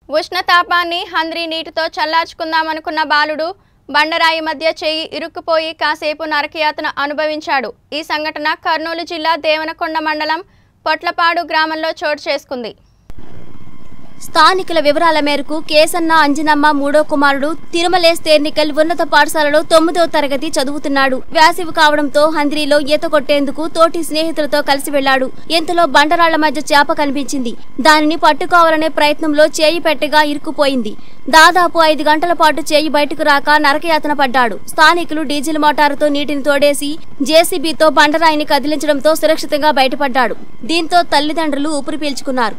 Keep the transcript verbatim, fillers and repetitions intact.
ఉష్ణతాపాన్ని హంద్రీ నీటితో చల్లార్చుకుందామనుకున్న బాలుడు బండరాయి మధ్య చేయి ఇరుక్కుపోయి కాసేపు నరకయాతన అనుభవించాడు. ఈ సంఘటన కర్నూలు జిల్లా దేవనకొండ మండలం పొట్లపాడు గ్రామంలో చోటు చేసుకుంది. స్థానికుల వివరాల మేరకు కేసన్న అంజనమ్మ మూడో కుమారుడు తిరుమలేస్ తేర్నికల్ ఉన్నత పాఠశాలలో తొమ్మిదో తరగతి చదువుతున్నాడు. వేసవి కావడంతో హంద్రీలో ఈత కొట్టేందుకు తోటి స్నేహితులతో కలిసి వెళ్లాడు. ఇంతలో బండరాళ్ల మధ్య చేప కనిపించింది. దానిని పట్టుకోవాలనే ప్రయత్నంలో చేయి పెట్టగా ఇరుక్కుపోయింది. దాదాపు ఐదు గంటల పాటు చేయి బయటకు రాక నరకయాతన పడ్డాడు. స్థానికులు డీజిల్ మోటారుతో నీటిని తోడేసి జేసీబీతో బండరాయిని కదిలించడంతో సురక్షితంగా బయటపడ్డాడు. దీంతో తల్లిదండ్రులు ఊపిరి పీల్చుకున్నారు.